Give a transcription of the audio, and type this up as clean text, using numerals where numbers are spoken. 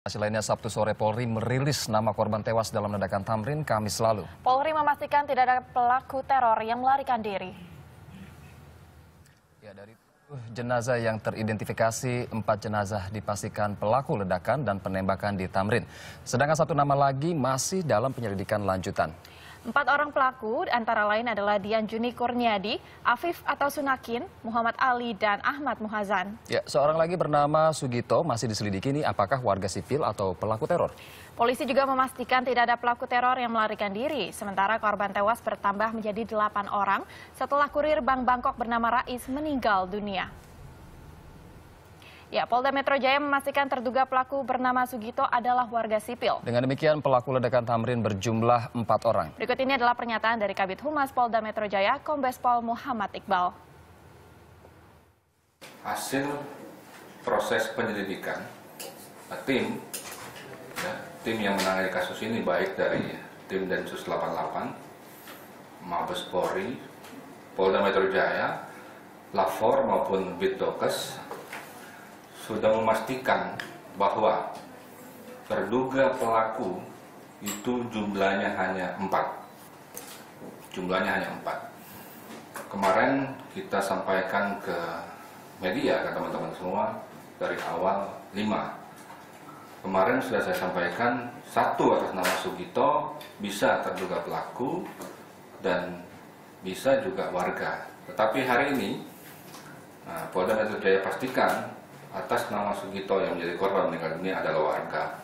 Hasil lainnya Sabtu sore Polri merilis nama korban tewas dalam ledakan Tamrin Kamis lalu. Polri memastikan tidak ada pelaku teror yang melarikan diri. Ya, dari jenazah yang teridentifikasi, 4 jenazah dipastikan pelaku ledakan dan penembakan di Tamrin. Sedangkan 1 nama lagi masih dalam penyelidikan lanjutan. 4 orang pelaku antara lain adalah Dian Juni Kurniadi, Afif atau Sunakin, Muhammad Ali, dan Ahmad Muhazan. Ya, seorang lagi bernama Sugito masih diselidiki ini apakah warga sipil atau pelaku teror. Polisi juga memastikan tidak ada pelaku teror yang melarikan diri, sementara korban tewas bertambah menjadi 8 orang setelah kurir Bank Bangkok bernama Rais meninggal dunia. Ya, Polda Metro Jaya memastikan terduga pelaku bernama Sugito adalah warga sipil. Dengan demikian, pelaku ledakan Tamrin berjumlah 4 orang. Berikut ini adalah pernyataan dari Kabid Humas Polda Metro Jaya, Kombes Pol Muhammad Iqbal. Hasil proses penyelidikan, tim yang menangani kasus ini baik dari tim Densus 88, Mabes Polri, Polda Metro Jaya, Lafor maupun Bitdokes sudah memastikan bahwa terduga pelaku itu jumlahnya hanya 4. Kemarin kita sampaikan ke media, ke teman-teman semua, dari awal 5. Kemarin sudah saya sampaikan 1 atas nama Sugito bisa terduga pelaku dan bisa juga warga. Tetapi hari ini Polda Metro Jaya pastikan atas nama Sugito yang menjadi korban meninggal dunia adalah warga.